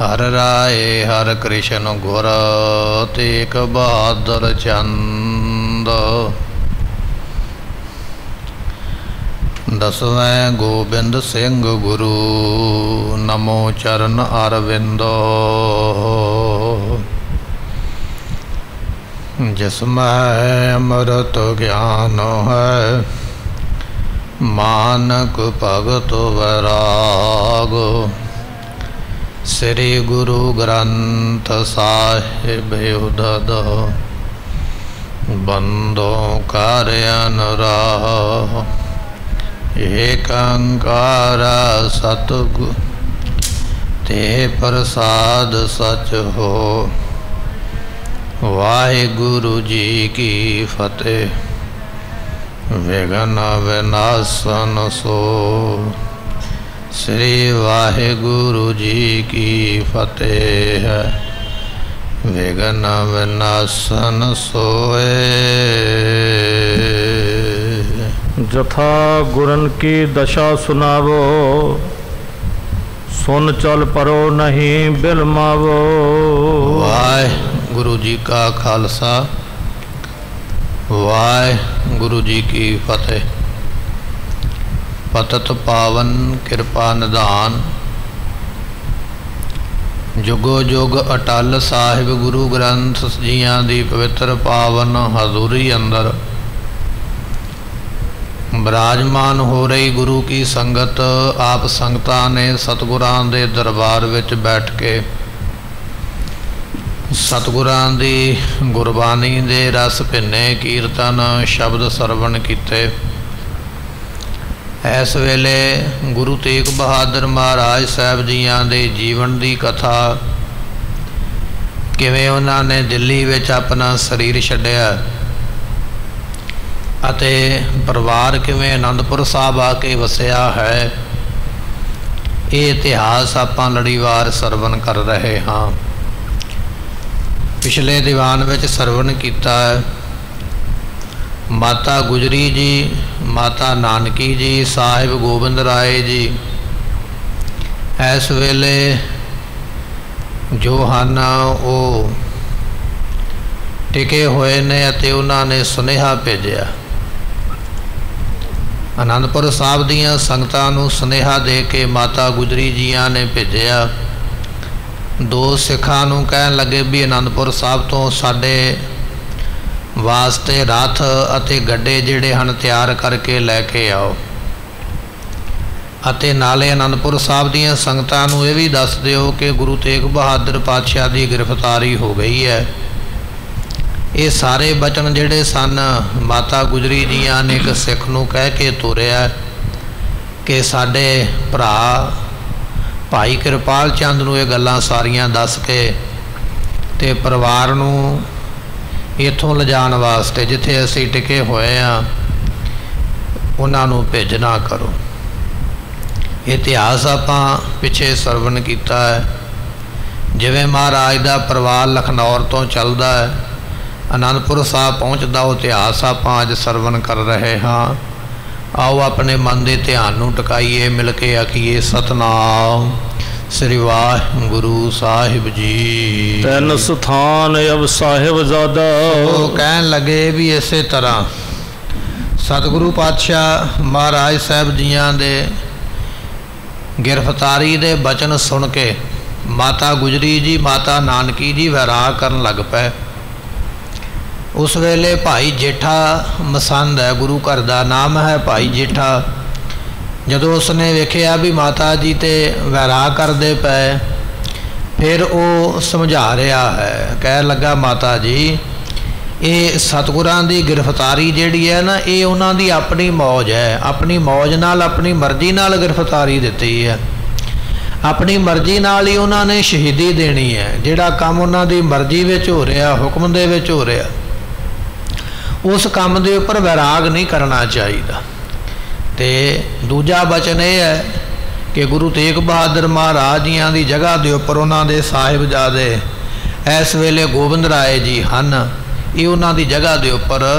हर राय हर कृष्ण गुर तेग बहादुर चंद। दसवें गोबिंद सिंह गुरु नमो चरण अरविंदो। जिसमें अमृत ज्ञान है मानक भगत वैराग। श्री गुरु ग्रंथ साहिब उदद बंदों कार्य अनुराग। एक अंकार सतगुरु ते प्रसाद सच हो। वाहिगुरु जी की फतेह विघ्न विनाशन सो। श्री वाहिगुरु जी की फतेह विघ्न विनाशन सोए। जथा गुरन की दशा सुनावो सुन चल परो नहीं बिलमावो। वाहिगुरु जी का खालसा वाहिगुरु जी की फतेह। पतत पावन कृपा निधान जुगो जुग अटल साहिब गुरु ग्रंथ जियां दी पवित्र पावन हजूरी अंदर विराजमान हो रही गुरु की संगत। आप संगतां ने सतगुरां दे दरबार विच बैठ के सतगुरां दी गुरबानी दे रस भिन्ने कीर्तन शब्द सरवण कीते। इस वेले गुरु तेग बहादुर महाराज साहब जियां दे जीवन की कथा किवें उन्होंने दिल्ली विच अपना शरीर छड्डिया अते परिवार किवें आनंदपुर साहब आके वसिया है, ये इतिहास आपां लड़ीवार सरवण कर रहे हाँ। पिछले दीवान विच सरवण कीता माता गुजरी जी, माता नानकी जी, साहिब गोबिंद राय जी इस वेले जो ਹਨ ਉਹ टिके हुए ने ਅਤੇ ਉਹਨਾਂ ਨੇ ਸੁਨੇਹਾ ਭੇਜਿਆ। आनंदपुर साहब ਦੀਆਂ ਸੰਗਤਾਂ ਨੂੰ ਸੁਨੇਹਾ ਦੇ ਕੇ ਮਾਤਾ ਗੁਜਰੀ ਜੀਆਂ ਨੇ ਭੇਜਿਆ। ਦੋ ਸਿੱਖਾਂ ਨੂੰ ਕਹਿਣ ਲੱਗੇ ਵੀ ਆਨੰਦਪੁਰ ਸਾਹਿਬ ਤੋਂ ਸਾਡੇ वास्ते रथ अते गड्डे जिहड़े हन तैयार करके लैके आओ। अते नाले आनंदपुर साहब दीयां संगतां नूं इह भी दस दिओ कि गुरु तेग बहादुर पातशाह की गिरफ्तारी हो गई है। ये सारे बचन जिहड़े सन माता गुजरी जियां ने एक सिख नूं कह के तोरिया कि साडे भरा भाई कृपाल चंद नूं ये गल्लां सारियां दस के ते परिवार नूं इत्थों लिजाण वास्ते जिथे असी टिके हुए हाँ उन्होंने भेजना करो। इतिहास आपां पिछे सरवण किया है। जिवें महाराज का परिवार लखनौर तो चलता है आनंदपुर साहब पहुँचता वो इतिहास आपां अज सरवण कर रहे हाँ। आओ अपने मन के ध्यान नूं टकाइए, मिल के आखिए सतनाम श्री वाहिगुरु साहिब जी। तैन स्थान अब साहिब ज़ादा। वो कहन लगे भी इस तरह सतगुरु पातशाह महाराज साहब जियां दे गिरफ्तारी दे बचन सुन के माता गुजरी जी, माता नानकी जी वैराग करन लग पे। उस वेले भाई जेठा मसंद है, गुरु घर का नाम है भाई जेठा। जदों उसने वेखिया भी माता जी तो वैराग करते पे फिर वो समझा रहा है, कह लगा माता जी ये सतगुरां दी गिरफ्तारी जिहड़ी है ना ये उन्हां दी अपनी मौज है। अपनी मौज नाल अपनी मर्जी नाल गिरफ्तारी दिती है। अपनी मर्जी नाल ही उन्होंने शहीदी देनी है। जिहड़ा काम उन्हां दी मर्जी विच हो रहा, हुक्म दे विच हो रहा, उस काम दे उपर वैराग नहीं करना चाहिए। तो दूजा बचन यह है कि गुरु तेग बहादुर महाराज जियां की जगह के उपर उन्होंने साहिबजादे इस वेले गोबिंद राय जी हैं, ये उन्हों की जगह के उपर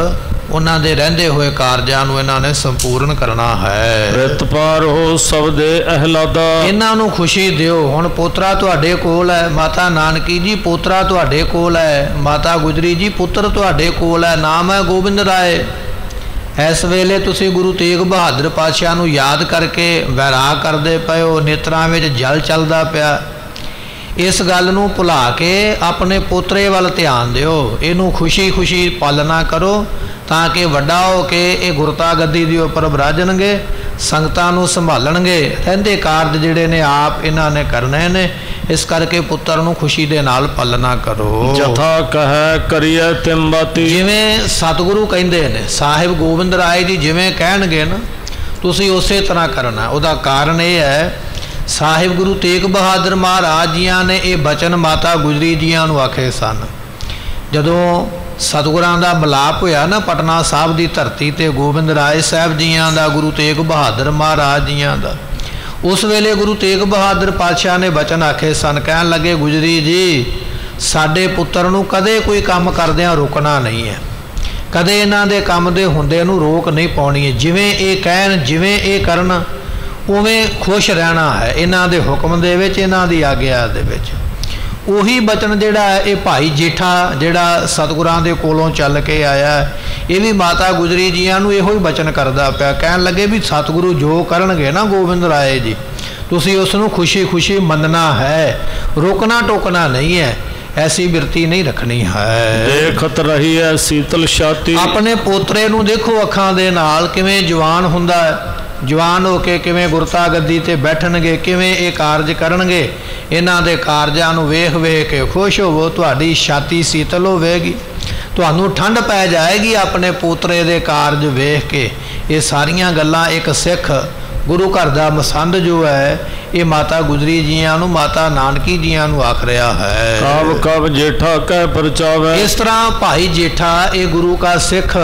ਉਹਨਾਂ ਦੇ ਰਹਿੰਦੇ ਹੋਏ ਕਾਰਜਾਂ ਨੂੰ ਇਹਨਾਂ ਨੇ ਸੰਪੂਰਨ ਕਰਨਾ ਹੈ। ਰਿਤ ਪਾਰ ਹੋ ਸਬਦੇ ਅਹਿਲਾਦਾ, ਇਹਨਾਂ ਨੂੰ ਖੁਸ਼ੀ ਦਿਓ। ਹੁਣ ਪੋਤਰਾ ਤੁਹਾਡੇ ਕੋਲ ਹੈ, ਮਾਤਾ ਨਾਨਕੀ ਜੀ ਪੋਤਰਾ ਤੁਹਾਡੇ ਕੋਲ ਹੈ, ਮਾਤਾ ਗੁਜਰੀ ਜੀ ਪੁੱਤਰ ਤੁਹਾਡੇ ਕੋਲ ਹੈ, ਨਾਮ ਹੈ ਗੋਬਿੰਦ ਰਾਏ। ਇਸ ਵੇਲੇ ਤੁਸੀਂ ਗੁਰੂ ਤੇਗ ਬਹਾਦਰ ਪਾਤਸ਼ਾਹ ਨੂੰ ਯਾਦ ਕਰਕੇ ਵੈਰਾਗ ਕਰਦੇ ਪਏ ਹੋ, ਨੇਤਰਾਂ ਵਿੱਚ ਜਲ ਚੱਲਦਾ ਪਿਆ। ਇਸ ਗੱਲ ਨੂੰ ਭੁਲਾ ਕੇ ਆਪਣੇ ਪੋਤਰੇ ਵੱਲ ਧਿਆਨ ਦਿਓ, ਇਹਨੂੰ ਖੁਸ਼ੀ ਖੁਸ਼ੀ ਪਾਲਣਾ ਕਰੋ ਤਾਂ ਕਿ ਵੱਡਾ ਹੋ ਕੇ ਇਹ ਗੁਰਤਾ ਗੱਦੀ ਦੇ ਉੱਪਰ ਬਿਰਾਜਣਗੇ, ਸੰਗਤਾਂ ਨੂੰ ਸੰਭਾਲਣਗੇ, ਰਹਿੰਦੇ ਕਾਰਜ ਜਿਹੜੇ ਨੇ ਆਪ ਇਹਨਾਂ ਨੇ ਕਰਨੇ ਨੇ। ਇਸ ਕਰਕੇ ਪੁੱਤਰ ਨੂੰ ਖੁਸ਼ੀ ਦੇ ਨਾਲ ਪਾਲਣਾ ਕਰੋ। ਜਥਾ ਕਹੈ ਕਰੀਐ ਤਿੰਬਾਤੀ, ਜਿਵੇਂ ਸਤਿਗੁਰੂ ਕਹਿੰਦੇ ਨੇ, ਸਾਹਿਬ ਗੋਬਿੰਦ ਰਾਏ ਜੀ ਜਿਵੇਂ ਕਹਿਣਗੇ ਨਾ ਤੁਸੀਂ ਉਸੇ ਤਰ੍ਹਾਂ ਕਰਨਾ। ਉਹਦਾ ਕਾਰਨ ਇਹ ਹੈ, ਸਾਹਿਬ ਗੁਰੂ ਤੇਗ ਬਹਾਦਰ ਮਹਾਰਾਜ ਜੀਆਂ ਨੇ ਇਹ ਬਚਨ ਮਾਤਾ ਗੁਜਰੀ ਜੀਆਂ ਨੂੰ ਆਖੇ ਸਨ। ਜਦੋਂ ਸਤਿਗੁਰਾਂ ਦਾ ਮਿਲਾਪ ਹੋਇਆ ਨਾ ਪਟਨਾ ਸਾਹਿਬ ਦੀ ਧਰਤੀ ਤੇ ਗੋਬਿੰਦ ਰਾਏ ਸਾਹਿਬ ਜੀਆਂ ਦਾ, ਗੁਰੂ ਤੇਗ ਬਹਾਦਰ ਮਹਾਰਾਜ ਜੀਆਂ ਦਾ, ਉਸ ਵੇਲੇ ਗੁਰੂ ਤੇਗ ਬਹਾਦਰ ਪਾਤਸ਼ਾਹ ਨੇ ਬਚਨ ਆਖੇ ਸਨ। ਕਹਿਣ ਲੱਗੇ, ਗੁਜਰੀ ਜੀ ਸਾਡੇ ਪੁੱਤਰ ਨੂੰ ਕਦੇ ਕੋਈ ਕੰਮ ਕਰਦਿਆਂ ਰੋਕਣਾ ਨਹੀਂ ਹੈ, ਕਦੇ ਇਹਨਾਂ ਦੇ ਕੰਮ ਦੇ ਹੁੰਦੇ ਨੂੰ ਰੋਕ ਨਹੀਂ ਪਾਉਣੀ ਹੈ। ਜਿਵੇਂ ਇਹ ਕਹਿਣ, ਜਿਵੇਂ ਇਹ ਕਰਨ, ਉਵੇਂ ਖੁਸ਼ ਰਹਿਣਾ ਹੈ ਇਹਨਾਂ ਦੇ ਹੁਕਮ ਦੇ ਵਿੱਚ, ਇਹਨਾਂ ਦੀ ਆਗਿਆ ਦੇ ਵਿੱਚ। ਉਹੀ ਬਚਨ ਜਿਹੜਾ ਹੈ ਇਹ ਭਾਈ ਜੇਠਾ ਜਿਹੜਾ ਸਤਿਗੁਰਾਂ ਦੇ ਕੋਲੋਂ ਚੱਲ ਕੇ ਆਇਆ, ਇਹ ਵੀ ਮਾਤਾ ਗੁਜਰੀ ਜੀਆਂ ਨੂੰ ਇਹੋ ਹੀ ਬਚਨ ਕਰਦਾ ਪਿਆ। ਕਹਿਣ ਲੱਗੇ ਵੀ ਸਤਿਗੁਰੂ ਜੋ ਕਰਨਗੇ ਨਾ ਗੋਬਿੰਦ ਰਾਏ ਜੀ, ਤੁਸੀਂ ਉਸ ਨੂੰ ਖੁਸ਼ੀ ਖੁਸ਼ੀ ਮੰਨਣਾ ਹੈ, ਰੋਕਣਾ ਟੋਕਣਾ ਨਹੀਂ ਹੈ, ਐਸੀ ਬਿਰਤੀ ਨਹੀਂ ਰੱਖਣੀ ਹੈ। ਦੇਖਤ ਰਹੀ ਹੈ ਸੀਤਲ ਛਾਤੀ, ਆਪਣੇ ਪੋਤਰੇ ਨੂੰ ਦੇਖੋ ਅੱਖਾਂ ਦੇ ਨਾਲ ਕਿਵੇਂ ਜਵਾਨ ਹੁੰਦਾ ਹੈ, ਜਵਾਨ ਹੋ ਕੇ ਕਿਵੇਂ ਗੁਰਤਾ ਗੱਦੀ ਤੇ ਬੈਠਣਗੇ, ਕਿਵੇਂ ਇਹ ਕਾਰਜ ਕਰਨਗੇ। ਇਹਨਾਂ ਦੇ ਕਾਰਜਾਂ ਨੂੰ ਵੇਖ ਵੇਖ ਕੇ ਖੁਸ਼ ਹੋਵੋ, ਤੁਹਾਡੀ ਛਾਤੀ ਸੀਤਲ ਹੋਵੇਗੀ, ਤੁਹਾਨੂੰ ਠੰਡ ਪੈ ਜਾਏਗੀ ਆਪਣੇ ਪੋਤਰੇ ਦੇ ਕਾਰਜ ਵੇਖ ਕੇ। ਇਹ ਸਾਰੀਆਂ ਗੱਲਾਂ ਇੱਕ ਸਿੱਖ ਗੁਰੂ ਘਰ ਦਾ ਮਸੰਦ ਜੋ ਹੈ ਇਹ ਮਾਤਾ ਗੁਜਰੀ ਜੀਆਂ ਨੂੰ, ਮਾਤਾ ਨਾਨਕੀ ਜੀਆਂ ਨੂੰ ਆਖ ਰਿਹਾ ਹੈ। ਕਬ ਕਬ ਜੇਠਾ ਕਹਿ ਪਰਚਾਵੇ, ਇਸ ਤਰ੍ਹਾਂ ਭਾਈ ਜੇਠਾ ਇਹ ਗੁਰੂ ਕਾ ਸਿੱਖ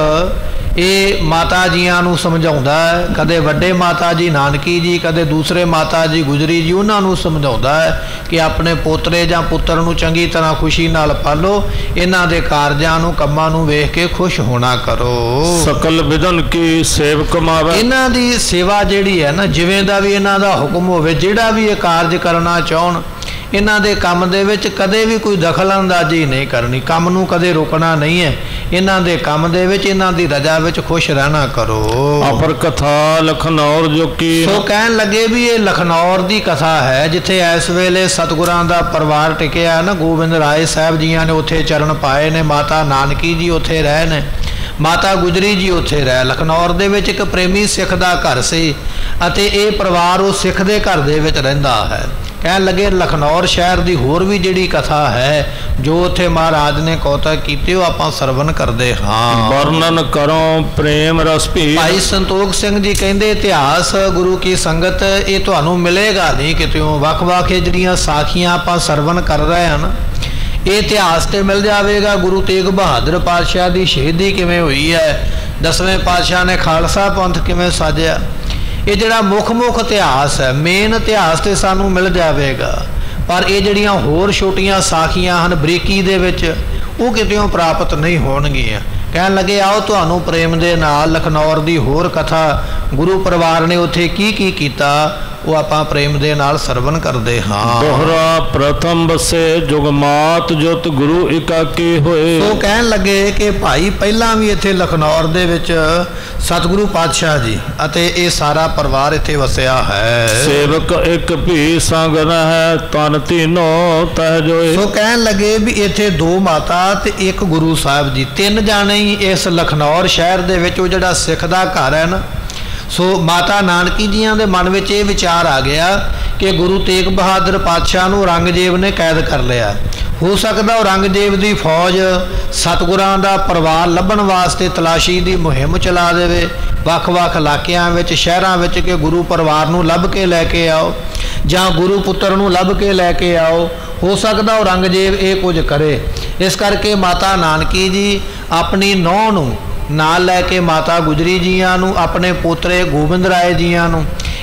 ਇਹ ਮਾਤਾ ਜੀਆਂ ਨੂੰ ਸਮਝਾਉਂਦਾ ਹੈ। ਕਦੇ ਵੱਡੇ ਮਾਤਾ ਜੀ ਨਾਨਕੀ ਜੀ, ਕਦੇ ਦੂਸਰੇ ਮਾਤਾ ਜੀ ਗੁਜਰੀ ਜੀ, ਉਹਨਾਂ ਨੂੰ ਸਮਝਾਉਂਦਾ ਹੈ ਕਿ ਆਪਣੇ ਪੋਤਰੇ ਜਾਂ ਪੁੱਤਰ ਨੂੰ ਚੰਗੀ ਤਰ੍ਹਾਂ ਖੁਸ਼ੀ ਨਾਲ ਪਾਲੋ, ਇਹਨਾਂ ਦੇ ਕਾਰਜਾਂ ਨੂੰ ਕੰਮਾਂ ਨੂੰ ਵੇਖ ਕੇ ਖੁਸ਼ ਹੋਣਾ ਕਰੋ। ਸਕਲ ਵਿਧਨ ਕੀ ਸੇਵਕ ਮਾਵੇ, ਇਹਨਾਂ ਦੀ ਸੇਵਾ ਜਿਹੜੀ ਹੈ ਨਾ, ਜਿਵੇਂ ਦਾ ਵੀ ਇਹਨਾਂ ਦਾ ਹੁਕਮ ਹੋਵੇ, ਜਿਹੜਾ ਵੀ ਇਹ ਕਾਰਜ ਕਰਨਾ ਚਾਹਣ, ਇਹਨਾਂ ਦੇ ਕੰਮ ਦੇ ਵਿੱਚ ਕਦੇ ਵੀ ਕੋਈ ਦਖਲ ਅੰਦਾਜ਼ੀ ਨਹੀਂ ਕਰਨੀ, ਕੰਮ ਨੂੰ ਕਦੇ ਰੋਕਣਾ ਨਹੀਂ ਹੈ। ਇਹਨਾਂ ਦੇ ਕੰਮ ਦੇ ਵਿੱਚ, ਇਹਨਾਂ ਦੀ ਰਜਾ ਵਿੱਚ ਖੁਸ਼ ਰਹਿਣਾ ਕਰੋ। ਅਪਰ ਕਥਾ ਲਖਨੌਰ ਜੋ ਕੀ, ਸੋ ਕਹਿਣ ਲੱਗੇ ਵੀ ਇਹ ਲਖਨੌਰ ਦੀ ਕਥਾ ਹੈ ਜਿੱਥੇ ਇਸ ਵੇਲੇ ਸਤਿਗੁਰਾਂ ਦਾ ਪਰਿਵਾਰ ਟਿਕਿਆ ਨਾ। ਗੋਬਿੰਦ ਰਾਏ ਸਾਹਿਬ ਜੀਆਂ ਨੇ ਉੱਥੇ ਚਰਨ ਪਾਏ ਨੇ, ਮਾਤਾ ਨਾਨਕੀ ਜੀ ਉੱਥੇ ਰਹੇ ਨੇ, ਮਾਤਾ ਗੁਜਰੀ ਜੀ ਉੱਥੇ ਰਹਿ। ਲਖਨੌਰ ਦੇ ਵਿੱਚ ਇੱਕ ਪ੍ਰੇਮੀ ਸਿੱਖ ਦਾ ਘਰ ਸੀ ਅਤੇ ਇਹ ਪਰਿਵਾਰ ਉਹ ਸਿੱਖ ਦੇ ਘਰ ਦੇ ਵਿੱਚ ਰਹਿੰਦਾ ਹੈ। ਕਹਿਣ ਲੱਗੇ ਲਖਨੌਰ ਸ਼ਹਿਰ ਦੀ ਹੋਰ ਵੀ ਜਿਹੜੀ ਕਥਾ ਹੈ ਜੋ ਉੱਥੇ ਮਹਾਰਾਜ ਨੇ ਕੌਤਕ ਕੀਤੇ ਉਹ ਆਪਾਂ ਸਰਵਨ ਕਰਦੇ ਹਾਂ। ਵਰਣਨ ਕਰੋ ਪ੍ਰੇਮ ਰਸ ਭੀ, ਭਾਈ ਸੰਤੋਖ ਸਿੰਘ ਜੀ ਕਹਿੰਦੇ ਇਤਿਹਾਸ ਗੁਰੂ ਕੀ ਸੰਗਤ ਇਹ ਤੁਹਾਨੂੰ ਮਿਲੇਗਾ ਨਹੀਂ ਕਿਤੇੋਂ। ਵੱਖ-ਵੱਖ ਜਿਹੜੀਆਂ ਸਾਖੀਆਂ ਆਪਾਂ ਸਰਵਨ ਕਰ ਰਹੇ ਹਨ ਇਹ ਇਤਿਹਾਸ ਤੇ ਮਿਲ ਜਾਵੇਗਾ। ਗੁਰੂ ਤੇਗ ਬਹਾਦਰ ਪਾਤਸ਼ਾਹ ਦੀ ਸ਼ਹੀਦੀ ਕਿਵੇਂ ਹੋਈ ਹੈ, 10ਵੇਂ ਪਾਤਸ਼ਾਹ ਨੇ ਖਾਲਸਾ ਪੰਥ ਕਿਵੇਂ ਸਾਜਿਆ, ਇਹ ਜਿਹੜਾ ਮੁੱਖ ਇਤਿਹਾਸ ਹੈ, ਮੇਨ ਇਤਿਹਾਸ ਤੇ ਸਾਨੂੰ ਮਿਲ ਜਾਵੇਗਾ। ਪਰ ਇਹ ਜਿਹੜੀਆਂ ਹੋਰ ਛੋਟੀਆਂ ਸਾਖੀਆਂ ਹਨ ਬਰੀਕੀ ਦੇ ਵਿੱਚ ਉਹ ਕਿਤੇੋਂ ਪ੍ਰਾਪਤ ਨਹੀਂ ਹੋਣਗੀਆਂ। ਕਹਿਣ ਲੱਗੇ ਆਓ ਤੁਹਾਨੂੰ ਪ੍ਰੇਮ ਦੇ ਨਾਲ ਲਖਨੌਰ ਦੀ ਹੋਰ ਕਥਾ, ਗੁਰੂ ਪਰਿਵਾਰ ਨੇ ਉੱਥੇ ਕੀ ਕੀ ਕੀਤਾ ਉਹ ਆਪਾਂ ਪ੍ਰੇਮ ਦੇ ਨਾਲ ਸਰਵਨ ਕਰਦੇ ਹਾਂ। ਦੋਹਰਾ ਪ੍ਰਥਮ ਬਸੇ ਜੁਗਮਾਤ ਜੁਤ ਗੁਰੂ ਇਕਾਕੀ ਹੋਏ। ਉਹ ਕਹਿਣ ਲੱਗੇ ਕਿ ਭਾਈ ਪਹਿਲਾਂ ਵੀ ਇੱਥੇ ਲਖਨੌਰ ਦੇ ਵਿੱਚ ਸਤਿਗੁਰੂ ਪਾਤਸ਼ਾਹ ਜੀ ਅਤੇ ਇਹ ਸਾਰਾ ਪਰਿਵਾਰ ਇੱਥੇ ਵਸਿਆ ਹੈ। ਸੇਵਕ ਇੱਕ ਭੀ ਸੰਗ ਰਹਿ ਤਨ ਤੀਨੋ ਤਹਿ ਜੋਏ। ਸੋ ਕਹਿਣ ਲੱਗੇ ਵੀ ਇੱਥੇ 2 ਮਾਤਾ ਤੇ 1 ਗੁਰੂ ਸਾਹਿਬ ਜੀ, 3 ਜਾਣੇ ਹੀ ਇਸ ਲਖਨੌਰ ਸ਼ਹਿਰ ਦੇ ਵਿੱਚ। ਉਹ ਜਿਹੜਾ ਸਿੱਖ ਦਾ ਘਰ ਹੈ ਨਾ, ਸੋ ਮਾਤਾ ਨਾਨਕੀ ਜੀਆਂ ਦੇ ਮਨ ਵਿੱਚ ਇਹ ਵਿਚਾਰ ਆ ਗਿਆ ਕਿ ਗੁਰੂ ਤੇਗ ਬਹਾਦਰ ਪਾਤਸ਼ਾਹ ਨੂੰ ਔਰੰਗਜ਼ੇਬ ਨੇ ਕੈਦ ਕਰ ਲਿਆ। ਹੋ ਸਕਦਾ ਔਰੰਗਜ਼ੇਬ ਦੀ ਫੌਜ ਸਤਿਗੁਰਾਂ ਦਾ ਪਰਿਵਾਰ ਲੱਭਣ ਵਾਸਤੇ ਤਲਾਸ਼ੀ ਦੀ ਮੁਹਿੰਮ ਚਲਾ ਦੇਵੇ ਵੱਖ-ਵੱਖ ਇਲਾਕਿਆਂ ਵਿੱਚ, ਸ਼ਹਿਰਾਂ ਵਿੱਚ ਕਿ ਗੁਰੂ ਪਰਿਵਾਰ ਨੂੰ ਲੱਭ ਕੇ ਲੈ ਕੇ ਆਓ ਜਾਂ ਗੁਰੂ ਪੁੱਤਰ ਨੂੰ ਲੱਭ ਕੇ ਲੈ ਕੇ ਆਓ। ਹੋ ਸਕਦਾ ਔਰੰਗਜ਼ੇਬ ਇਹ ਕੁਝ ਕਰੇ। ਇਸ ਕਰਕੇ ਮਾਤਾ ਨਾਨਕੀ ਜੀ ਆਪਣੀ ਨੂੰਹ ਨੂੰ ਨਾਲ ਲੈ ਕੇ, ਮਾਤਾ ਗੁਜਰੀ ਜੀਆਂ ਨੂੰ, ਆਪਣੇ ਪੋਤਰੇ ਗੋਬਿੰਦ ਰਾਏ ਜੀਆਂ ਨੂੰ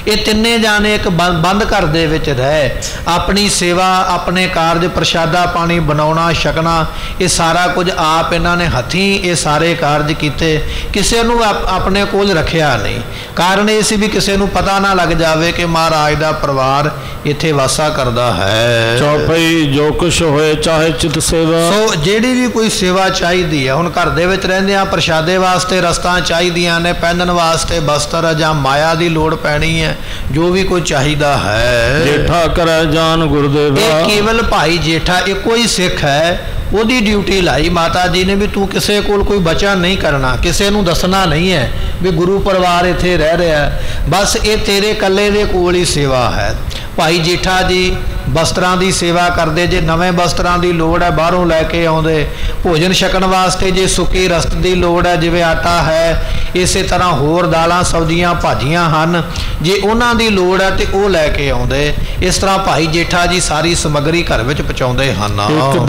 ये तिन्ने जाने एक बंद घर दे विच रह अपनी सेवा अपने कारज प्रशादा पानी बनाउणा छकना ये सारा कुछ आप इन्हां ने हथीं ये सारे कारज कीते किसी नूं अपने कोल रखिया नहीं। कारण ये सी भी किसी नूं पता ना लग जाए कि महाराज दा परिवार इत्थे वासा करदा है। चौपाई जो कुछ होए चाहे चित सेवा। सो जिहड़ी भी कोई सेवा चाहिदी है हुण घर दे विच रहिंदिआं प्रशादे वास्ते रस्तां चाहिदियां ने पहनण वास्ते बस्तर जां माया दी लोड़ पैनी है जो भी कोई चाहिदा है। जेठा करे जान गुरुदेवा। ये केवल भाई जेठा एको ही सिख है ਉਹਦੀ ड्यूटी लाई माता जी ने भी तू किसी कोल कोई बचन नहीं करना किसी नूं दसना नहीं है भी गुरु परिवार इत्थे रह रहा है बस ये तेरे कल्ले दे कोल ही सेवा है। भाई जेठा जी वस्त्रां दी सेवा करते जे नवे वस्त्रां दी लोड़ है बाहरों लैके आउंदे भोजन छकण वास्ते जे सुक्की रसत दी लोड़ है जिवें आटा है इस तरह होर दालां सब्जियां भाजियां हन जे उन्हां दी लोड़ है तो वो लैके आउंदे। इस तरह भाई जेठा जी सारी समग्री घर विच पहुंचाउंदे हन।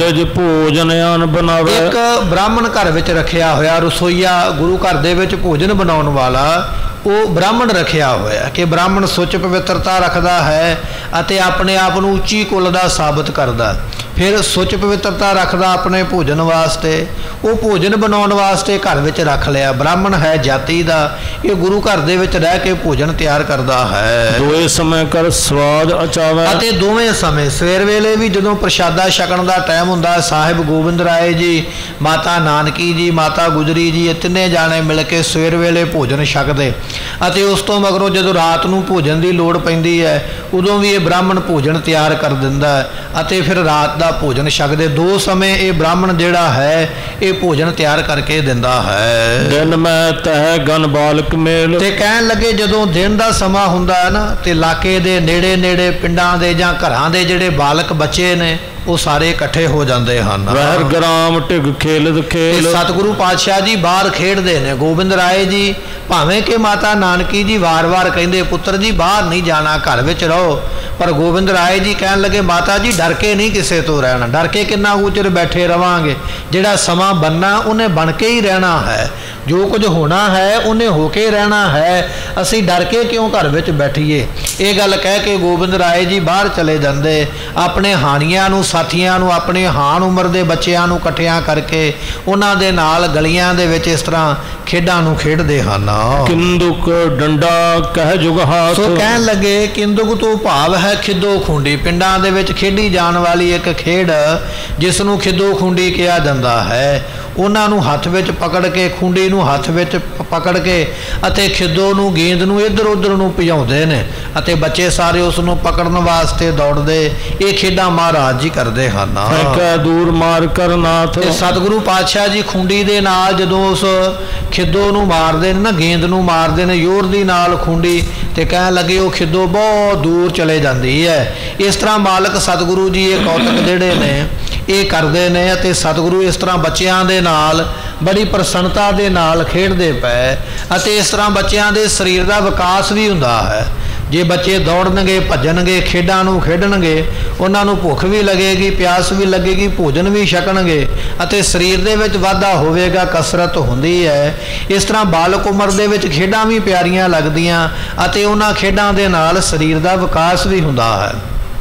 भोजन अन बनावे एक ब्राह्मण घर विच रखिया होया रसोईया गुरु घर दे विच भोजन बनाउण वाला वो ब्राह्मण रखिया होया कि ब्राह्मण सुच पवित्रता रखता है अते अपने आप नूं उच्ची कुल दा साबित करदा फिर सुच पवित्रता रखदा अपने भोजन वास्ते वो भोजन बनाउण वास्ते घर विच रख लिया। ब्राह्मण है जाति दा ये गुरु घर दे विच रह के भोजन तैयार करदा है। दोए समय कर स्वाद अचावे अते दोवें समय सवेर वेले भी जदों प्रशादा छकण दा टाइम हुंदा साहिब गोबिंद राय जी माता नानकी जी माता गुजरी जी तिन्ने जाने मिल के सवेर वेले भोजन छकदे अते उस तो मगरों जदों रात नूं भोजन की लोड़ पैंदी है उदों भी ये ब्राह्मण भोजन तैयार कर दिंदा अते फिर रात दा भोजन छकदे। दो समय ये ब्राह्मण जिहड़ा है ये भोजन तैयार करके दिंदा है। दिन में तह गन बालक मेल ते कहण लगे जदों दिन दा समा हुंदा है ना ते इलाके दे नेड़े नेड़े पिंडां दे जां घरां दे जिहड़े बालक बच्चे ने वो सारे इकट्ठे हो जाते हैं। वहर ग्राम टिग खेल खेल सतगुरु पातशाह जी बाहर खेडते ने गोबिंद राय जी भावें कि माता नानकी जी वार वार कहते पुत्र जी बाहर नहीं जाना घर विच रहो पर गोबिंद राय जी कहन लगे माता जी डर के नहीं किसी तो रहना डर के किन्ना चिर बैठे रवांगे जिहड़ा समा बनना उन्हें बन के ही रहना है जो कुछ होना है उन्हें होके रहना है असी डर के क्यों घर विच बैठीए। ये गल कह के गोबिंद राय जी बाहर चले जाते अपने हानियां नूं साथियां नूं अपने हान उम्र के बच्चों नूं इकट्ठियां करके उन्हां दे नाल गलियां दे विच इस तरह खेडां नूं खेडदे हन। किंदुक डंडा कह जुग हाथ सो कहन लगे किंदुक तो भाव है खिदो खुंडी पिंडां दे विच खेडी जाण वाली एक खेड जिस नूं खिदो खुंडी कहा जांदा है। उन्हां नूं हथ विच पकड़ के खुंडी नूं हथ विच पकड़ के अते खिदो नूं गेंद नूं इधर उधर नूं भजाउंदे ने अते बच्चे सारे उस नूं पकड़न वास्ते दौड़दे ये खेडां महाराज जी करदे हन। दूर मार कर नाथ सतगुरु पातशाह जी खुंडी दे नाल जदों उस खिदो नूं मारदे ने ना गेंद नूं मारदे ने जोर दी नाल खुंडी ते कहण लगे वो खिदो बहुत दूर चले जाती है। इस तरह मालक सतगुरु जी ये कौतक जिहड़े ने ये करते हैं अते सतगुरु इस तरह बच्चों के नाल बड़ी प्रसन्नता के नाल खेडते पे अते इस तरह बच्चों के शरीर का विकास भी हुंदा है। जे बच्चे दौड़नगे भजनगे खेडां नूं खेडणगे उन्हां नूं भुख भी लगेगी प्यास भी लगेगी भोजन भी छकणगे अते शरीर दे विच वाधा होवेगा कसरत हुंदी है। इस तरह बालक उम्र दे विच खेडां भी प्यारियां लगदियां अते उन्हां खेडां दे नाल शरीर का विकास भी हुंदा है।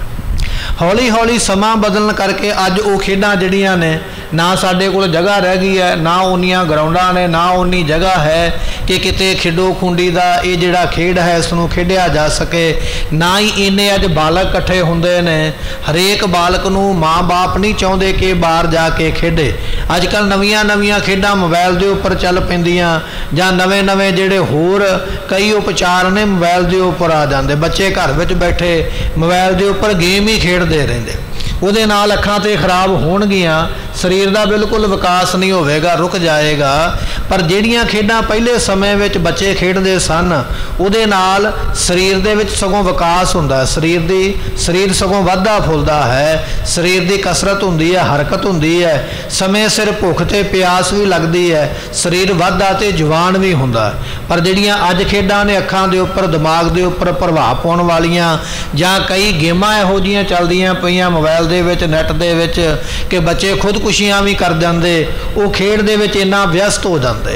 हौली हौली समा बदलण करके अज वो खेडां जिहड़ियां ने ना साडे कोल जगह रह गई है ना उन्नियां ग्राउंडां ने ना उन्नी जगह है कि किते खिडो खुंडी दा ये जिहड़ा खेड है इसनूं खेडिया जा सके ना ही इन्ने अज बालक इकट्ठे हुंदे ने। हरेक बालक नूं माँ बाप नहीं चाहुंदे कि बाहर जाके खेडे। अजकल नवीआं नवीआं खेडां मोबाइल दे उपर चल पैंदियां जां नवे नवे जिहड़े होर कई उपचार ने मोबाइल दे उपर आ जांदे बच्चे घर विच बैठे मोबाइल दे उपर गेम ही खेडदे रहिंदे ਉਹਦੇ ਨਾਲ ਅੱਖਾਂ ਤੇ ਖਰਾਬ ਹੋਣਗੀਆਂ ਸਰੀਰ ਦਾ ਬਿਲਕੁਲ ਵਿਕਾਸ ਨਹੀਂ ਹੋਵੇਗਾ ਰੁਕ ਜਾਏਗਾ। ਪਰ ਜਿਹੜੀਆਂ ਖੇਡਾਂ ਪਹਿਲੇ ਸਮੇਂ ਵਿੱਚ ਬੱਚੇ ਖੇਡਦੇ ਸਨ ਉਹਦੇ ਨਾਲ ਸਰੀਰ ਦੇ ਵਿੱਚ ਸਗੋਂ ਵਿਕਾਸ ਹੁੰਦਾ ਸਰੀਰ ਸਗੋਂ ਵੱਧਦਾ ਫੁੱਲਦਾ ਹੈ ਸਰੀਰ ਦੀ ਕਸਰਤ ਹੁੰਦੀ ਹੈ ਹਰਕਤ ਹੁੰਦੀ ਹੈ ਸਮੇਂ ਸਿਰ ਭੁੱਖ ਤੇ ਪਿਆਸ ਵੀ ਲੱਗਦੀ ਹੈ ਸਰੀਰ ਵੱਧਦਾ ਤੇ ਜਵਾਨ ਵੀ ਹੁੰਦਾ। ਪਰ ਜਿਹੜੀਆਂ ਅੱਜ ਖੇਡਾਂ ਨੇ ਅੱਖਾਂ ਦੇ ਉੱਪਰ ਦਿਮਾਗ ਦੇ ਉੱਪਰ ਪ੍ਰਭਾਵ ਪਾਉਣ ਵਾਲੀਆਂ ਜਾਂ ਕਈ ਗੇਮਾਂ ਇਹੋ ਜਿਹੀਆਂ ਚੱਲਦੀਆਂ ਪਈਆਂ मोबाइल दे विच नैट दे विच कि बच्चे खुदकुशियां भी कर जाते वो खेड दे विच इन्ना व्यस्त हो जाते।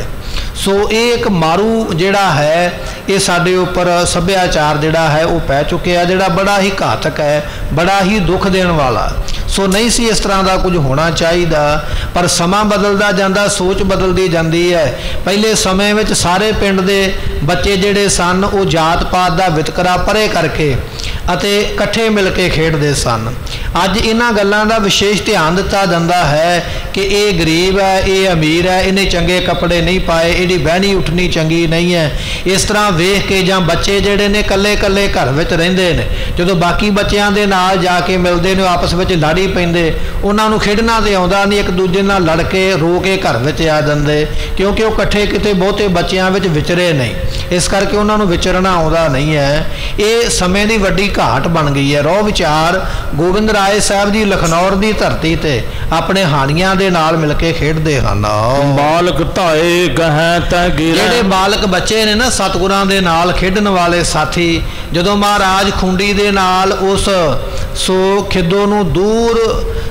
सो ये एक मारू जिहड़ा है ये साडे उपर सभ्याचार जिहड़ा है वो पै चुकिया, जिहड़ा बड़ा ही घातक है, बड़ा ही दुख देण वाला। सो नहीं सी इस तरह का कुछ होना चाहिए, पर समा बदलदा जांदा, सोच बदलदी जांदी है। पहले समय में सारे पिंड दे बच्चे जिहड़े सन वो जात पात दा वितकरा परे करके ਅਤੇ ਇਕੱਠੇ मिल के खेडते सन। अज इन्हां गल्लां दा विशेष ध्यान दिता जाता है कि ये गरीब है, ये अमीर है, इन्हें चंगे कपड़े नहीं पाए, इहदी बहनी उठनी चंगी नहीं है। इस तरह वेख के जां बच्चे जिहड़े ने कल्ले कल्ले घर विच रहिंदे ने, जदों बाकी बच्चों के नाल जाके मिलते ने आपस में लड़ी पैंदे, उन्हां नूं खेडना ते आउंदा नहीं, एक दूजे नाल लड़ के रो के घर विच आ जांदे, क्योंकि वो इकट्ठे किते बहुते बच्चों विच विचरे नहीं, इस करके उन्हां नूं विचरना आउंदा नहीं है। ये समय की वड्डी घाट बन गई है। रौ विचार गोबिंद राय साहब जी लखनौर की धरती ते अपने हानियां दे नाल मिल के खेडते हैं। बालक धाए गहै तै गिरै, जिहड़े बालक बच्चे ने ना सतगुरां दे नाल खेडण वाले साथी, जदों महाराज खुंडी दे नाल उस सो खिद्दो नूं दूर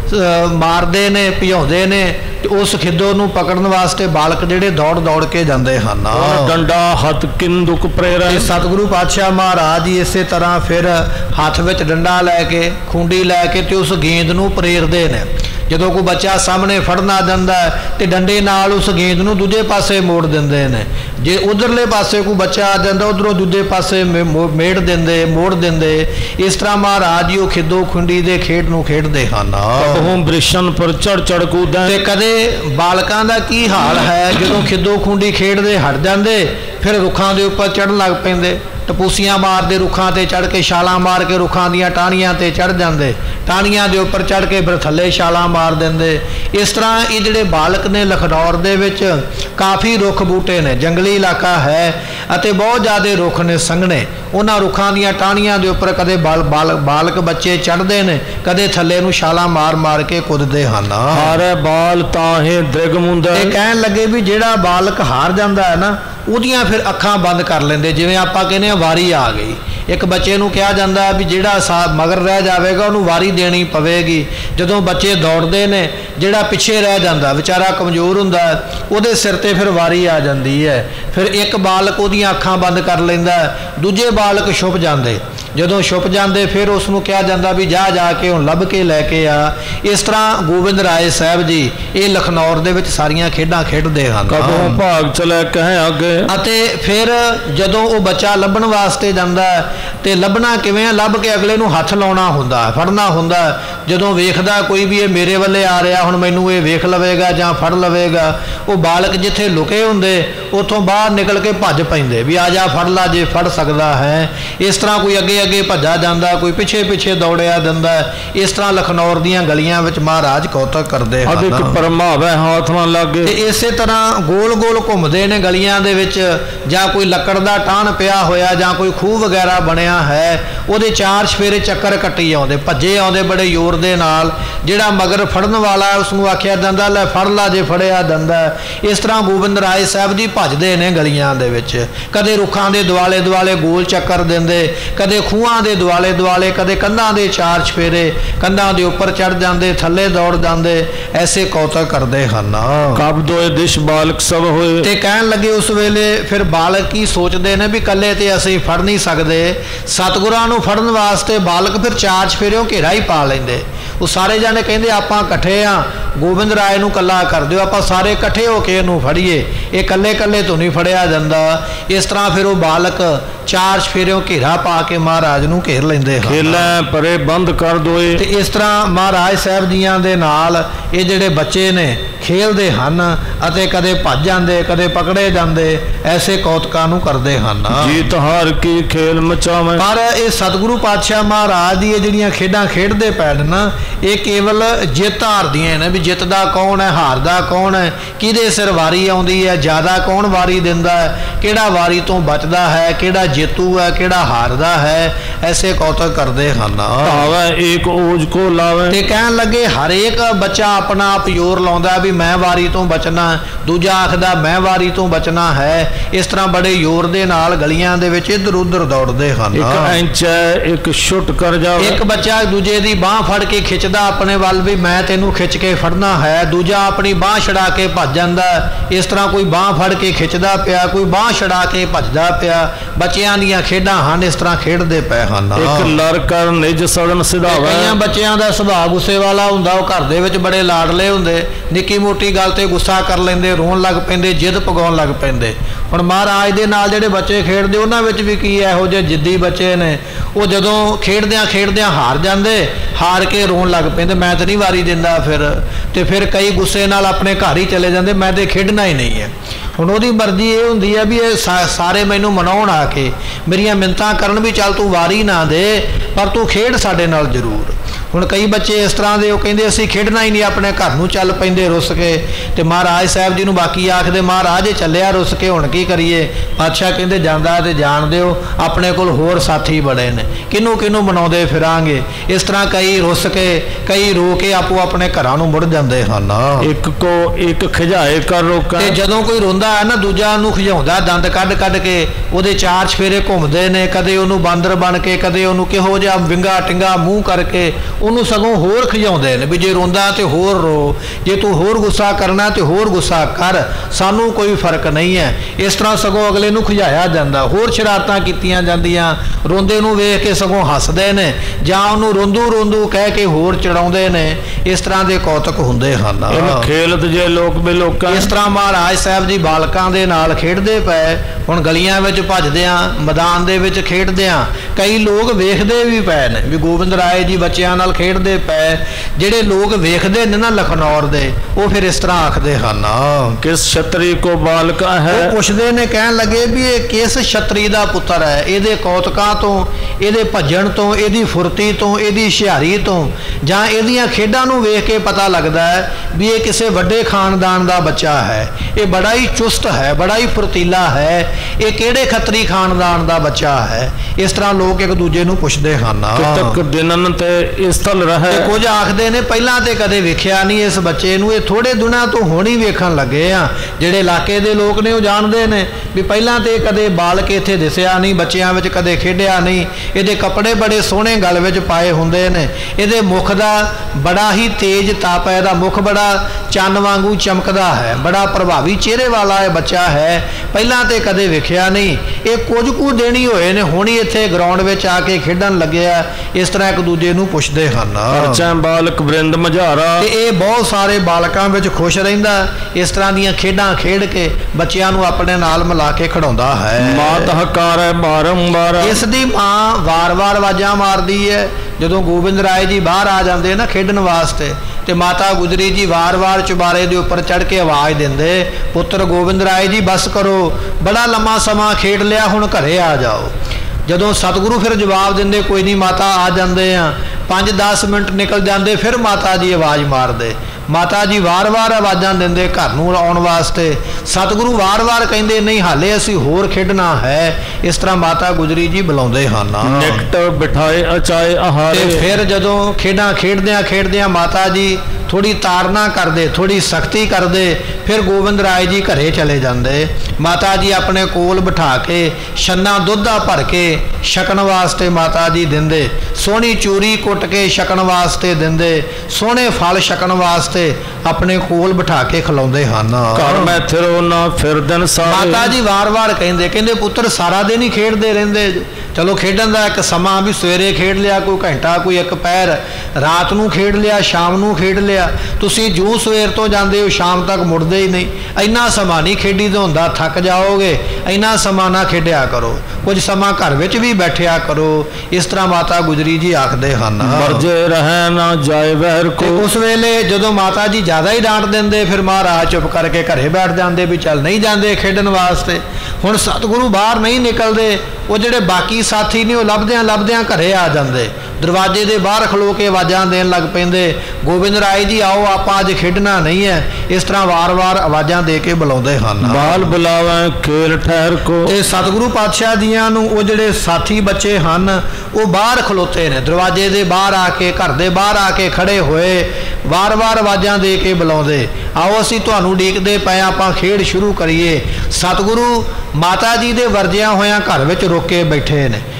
मारदे ने, भजाउंदे ने, उस खिद्दो नूं पकड़न वास्ते बालक जिहड़े दौड़ दौड़ के जांदे हन। डंडा हथ किंदुक प्रेरै, सतगुरु पातशाह महाराज जी इस तरह फिर हथ विच डंडा लैके खुंडी लैके ते उस गेंद नूं प्रेरदे ने। जदों कोई बच्चा सामने फड़न आ जाता है तो डंडे नाल उस गेंद नूं दूजे पासे मोड़ दिंदे ने, जे उधरले पासे कोई बच्चा आ जाता उधरों दूजे पासे मेड़ दिंदे, मोड़ दिंदे। इस तरह महाराज जी वो खिद्दो खुंडी दे खेड नूं खेडदे हन। बृशन पर चढ़ चढ़ कूदै, ते कदे बालकां दा की हाल है, जदों खिद्दो खुंडी खेडदे हट जांदे फिर रुखां दे उपर चढ़न लग पैंदे, टपूसियां मारते रुखां ते चढ़ के छालां मार के रुखां दियां टाहनियां ते चढ़ जाते, टाहनियां दे उपर चढ़ के फिर थल्ले छालां मार देंदे। इस तरह ये जिहड़े बालक ने लखनौर दे विच काफ़ी रुख बूटे ने, जंगली इलाका है अते बहुत ज़्यादा रुख ने संघने, उन्हां रुखां दियां टाहनियां दे उपर कदे बालक बच्चे चढ़ते हैं, कदे थल्ले नूं छालां मार मार के कुदते हैं। हारे बाल ताहे दृग मुंदै, कहण लगे भी जिहड़ा बालक हार जाता है ना उहदियां फिर अखां बंद कर लेंदे, जिवें आपां कहने वारी आ गई। एक बच्चे नूं कहा जाता है भी जिहड़ा मगर रह जाएगा उन्होंने वारी देनी पवेगी। जदों बच्चे दौड़ते हैं, जिहड़ा पिछे रह जाता बेचारा कमज़ोर हुंदा उहदे सिर ते फिर वारी आ जाती है, फिर एक बालक उहदियां अखां बंद कर लैंदा, दूजे बालक छुप जाते, जदों छुप जाते फिर उसनूं कहा जाता भी जा जाके हुण लभ के लैके आ। इस तरह गोबिंद राय साहब जी ये लखनौर दे विच सारियां खेडां खेडदे हन। कदों भाग चलै कहें अगे, अते फिर जदों वो बच्चा लभण वास्ते जांदा ते लभना किवें, लभ के अगले नूं हथ लाउणा हुंदा, फड़ना हुंदा। जदों वेखदा कोई भी ये मेरे वल्ले आ रहा हुण मैनूं ये वेख लवेगा जां फड़ लवेगा, वो बालक जिथे लुके हुंदे उत्थों बाहर निकल के भज पैंदे भी आ जा फड़ ला जे फड़ सकदा है। इस तरह कोई अगे अगे भजा जाता, कोई पिछे पिछे दौड़िया जाता। इस तरह लखनौर दियां गलियां विच महाराज कौतक करदे हन। परमावे हाथ ना लागे, इस तरह गोल गोल घुमदे ने गलियां दे विच, जां कोई लकड़ दा टाहन पिया होया जां कोई खूह वगैरह बनया है, उहदे चार छफेरे चक्कर कट्टी आउंदे, भज्जे आउंदे बड़े जोर दे नाल। जिहड़ा मगर फड़न वाला उसनूं आखिया जांदा लै फड़ ला जे फड़िया जांदा। इस तरह गोबिंद राय साहब जी भजदे ने गलियां दे विच, कदे रुखां दे दुआले दुआले गोल चक्कर दिंदे, कदे खूहां दे दुआले दुआले, कदे कंधां दे चार छफेरे, कंधां दे उपर चढ़ जांदे, थल्ले दौड़ जांदे, ऐसे कौतक करदे हन। कब दोए दिश बालक सब होए, ते कहण लगे उस वेले फिर बालक की सोचते ने भी कल्ले ते असीं फड़ नहीं सकते, सतगुरां नूं फड़न वास्ते बालक फिर चार छफेरियों घेरा ही पा लैंदे। वो सारे जाने कहंदे आपां इकट्ठे हाँ, गोबिंद राय नूं कल्ला कर दिओ, आपां सारे इकट्ठे होके इहनूं फड़ीए, ये कल्ले कल्ले तो नहीं फड़िया जांदा। इस तरह फिर वो बालक चार छफेरियों घेरा पा के महाराज नूं घेर लैंदे हन। खेलां परे बंद कर दोए, ते इस तरह महाराज साहब जियां दे नाल ये जिहड़े बच्चे ने खेलते हैं अते कदे भज जाते कदे पकड़े जाते, ऐसे कौतकां नूं करदे हन। जीत हार की खेल मचावे, पर ये सतगुरु पातशाह महाराज दी जिहड़ियां खेडां खेडदे पै ना, ये केवल जित हार दियां ने, भी जितदा कौन है हार दा कौन है, किहदे सिर वारी आउंदी है, ज़्यादा कौन वारी दिंदा है, किहड़ा वारी तो बचदा है, किहड़ा जेतू है, किहड़ा हारदा है, ऐसे कौतक करदे हन। भावे एक ओज को लावे, ते कहण लगे हर एक बच्चा अपना आप जोर लाउंदा भी मैं वारी तो बचना, दूजा आखदा मैं वारी तो बचना है। इस तरह बड़े जोर दे नाल गलियां दे विच इधर उधर दौड़दे हन। एक इंच एक छुट कर जावे, एक बच्चा दूजे दी बांह फड़ के खिंचदा अपने वल भी मैं तेनू खिंच के फड़ना है, दूजा अपनी बांह छड़ा के भज जाता। इस तरह कोई बांह फड़ के खिंचदा पिया, कोई बांह छड़ा के भजदा पिया। बच्चों दीयां खेडां हन, इस तरह खेडदे पे हन। एक लड़ कर निज सड़न सिधावे। कई बच्चों का सुभाव गुस्से वाला हुंदा, वो घर दे विच बड़े लाडले हुंदे, निक्की मोटी गल ते गुस्सा कर लैंदे, रोण लग पैंदे, जिद पगाउण लग पैंदे। हुण महाराज दे नाल जिहड़े बच्चे खेडदे उन्हां विच भी की इहो जिहे जिद्दी बच्चे ने, वो जदों खेडदियां खेडदियां हार जांदे, हार के रोण लग पैंदे, मैं तो नहीं वारी दिंदा फिर कई गुस्से नाल अपने घर ही चले जांदे, मैं तो खेडना ही नहीं है। हुण ओहदी मर्जी ये हुंदी है भी ये सारे मैनूं मनाउण आके मेरियां मिन्नतां करन भी चल तूं वारी ना दे पर तूं खेड साडे नाल जरूर। हुण कई बच्चे इस तरह के कहिंदे असीं खेडना ही नहीं, अपने घर नूं चल पैंदे रुस के। ते महाराज साहब जी नूं बाकी आखदे महाराज ये चलिया रुस के, हुण की करिए? पातशाह कहिंदे जांदा ते जाण दिओ, अपने कोल होर साथी बड़े ने, किनू किनू मनाउंदे फिरांगे। इस तरह कई रुस के कई रो के आपो अपने घरां नूं मुड़ जांदे हन। एक को एक खिजाए कर रोका। ते जदों कोई रोंदा है ना, दूजा नूं खिजाउंदा दंद कढ कढ के, ਉਹਦੇ चार चफेरे घुमदे ने, कदे ਉਹਨੂੰ बांदर बन के, कदे ਉਹਨੂੰ किहो जिहा विंगा टिंगा मूँह करके ਉਹਨੂੰ सगों होर खिजाउंदे ने भी जे रोंदा ते होर रो, जे तू होर गुस्सा करना ते होर गुस्सा कर, सानू कोई फर्क नहीं है। इस तरह सगों अगले नूं खिजाया जांदा, होर शरारतां कीतियां जांदियां, रोंदे नूं वेख के सगों हसदे ने, जां ਉਹਨੂੰ रोंदू रोंदू कह के होर चढ़ाउंदे ने। इस तरह के कौतक हुंदे हन। खेलत जे लोक बेलोका। इस तरह महाराज साहब जी बालकां दे नाल खेडदे पए। हुण गलियां विच भजदियां, मैदान दे विच खेडदियां कई लोग वेखदे भी पए ने भी गोबिंद राय जी बच्चियां नाल खेडदे पए। ਜਿਹੜੇ लोग वेखदे ने ना लखनौर दे, वो फिर इस तरह आखदे हन किस छतरी को बालक है। वो पुछदे ने, कहन लगे भी ये किस छतरी दा पुत्तर है, ਇਹਦੇ कौतकां तो, ਇਹਦੇ भजन तो, ਇਹਦੀ फुरती तो, ਇਹਦੀ हुशियारी तो, ਜਾਂ ਇਹਦੀਆਂ ਖੇਡਾਂ ਨੂੰ ਵੇਖ के पता लगता है भी ये किसी वड्डे खानदान का बच्चा है, ये बड़ा ही चुस्त है, बड़ा ही फुर्तीला है, ये किहड़े खतरी खानदान का बच्चा है। इस तरह लोग एक दूजे नूं पुछदे हन। दिनन ते स्थल रहे। कुछ आखदे ने पहलां ते कदे वेखिया नहीं इस बच्चे नूं, ये थोड़े दिनां तो हुण ही वेखण लगे आ। जिहड़े इलाके दे लोग ने वो जानदे ने भी पहलां ते कदे बाल के इत्थे दिसिया नहीं, बच्चियां विच कदे खेडिया नहीं। ਇਹਦੇ कपड़े बड़े सोहणे गल विच पाए हुंदे ने, ਇਹਦੇ मुख दा बड़ा ही तेज ताप है, ਇਹਦਾ मुख बड़ा चंन वांगू चमकदा है, बड़ा प्रभावी चेहरे वाला ये बच्चा है, पहलां ते कदे वेखिया नहीं। ये कुछ कुछ दिन ही होए ने, हुण ही इत्थे ग्राउंड विच आके खेडण लगे आ। इस तरह एक दूजे नूं पुछदे हन। बालक वृंद मझारा ते ये बहुत सारे बालकां विच खुश रहिंदा, इस तरह दीयां खेडां खेड के बच्चियां नूं अपने नाल मिला के खड़ाउंदा है। मात हकार है बारंबार, इस दी मां वार वार आवाज़ां मारदी है। जदों गोबिंद राय जी बाहर आ जाते ना खेडण वास्ते, तो माता गुजरी जी वार वार चुबारे के उपर चढ़ के आवाज़ देंदे, पुत्र गोबिंद राय जी बस करो, बड़ा लम्मा समा खेड लिया, हुण घरे आ जाओ। जदों सतगुरु फिर जवाब देंदे, कोई नहीं माता आ जाते हैं। 5-10 मिनट निकल जाते, फिर माता जी आवाज़ मारदे, माता जी वार वार आवाज़ां देंदे घर नूं आउण वास्ते। सतगुरु वार वार कहिंदे नहीं हाले असीं होर खेडना है। इस तरह माता गुजरी जी बुलाउंदे हन। निकट बिठाए अचाए आहारे। फिर जदों खेडां खेडदियां खेडदियां माता जी थोड़ी तारना करदे, थोड़ी सख्ती करदे, फिर गोबिंद राय जी घरे चले जाते। माता जी अपने कोल बिठा के छन्ना दुध दा भर के छकण वास्ते माता जी देंदे, सोहनी चूरी कुट के छकण वास्ते देंदे, सोहने फल छकण वास्ते अपने कोल बिठा के खिलाउंदे हन। घर में थिरो ना फिर दिन सारे। माता जी वार वार कहंदे पुत्र सारा दिन ही खेडदे रहिंदे, चलो खेडण दा एक समा भी सवेरे खेड लिया, कोई घंटा, कोई एक पैर, रात नूं खेड लिया, शाम नूं खेड लिया। तुसीं जूं सवेर तो जांदे हो शाम तक मुड़दे ही नहीं, इन्ना समा नहीं खेडी दा हुंदा, थक जाओगे, इन्ना समा ना खेडिया करो, कुछ समा घर विच भी बैठिया करो। इस तरह माता गुजरी जी आखदे हन। मरजे रहे ना जाए वहर को। उस वेले जदों माता जी ज़्यादा ही डांट देंदे, फिर महाराज चुप करके घरे बैठ जाते भी चल नहीं जाते खेडण वास्ते। हुण सतगुरु बाहर नहीं निकलते, वो जिहड़े बाकी साथी ने वो लभदियां लभदियां घरे आ जाते, दरवाजे के बाहर खलो के आवाज़ां देन लग पैंदे, गोबिंद राय जी आओ आपां अज खेडना नहीं है। इस तरह वार वार आवाज़ां दे के बुलाउंदे हन। बाल बुलावे खेल ठहर को। ते सतगुरु पातशाह दियां नूं वो जिहड़े साथी बच्चे हन वो बाहर खलोते ने, दरवाजे के बाहर आके घर के बाहर आके खड़े होए वार वार आवाज़ां दे के बुलाउंदे, आओ असीं तुहानूं उडीकदे पए आपां खेड शुरू करिए। सतगुरु माता जी दे वरजियां होयां घर विच रुक के बैठे ने,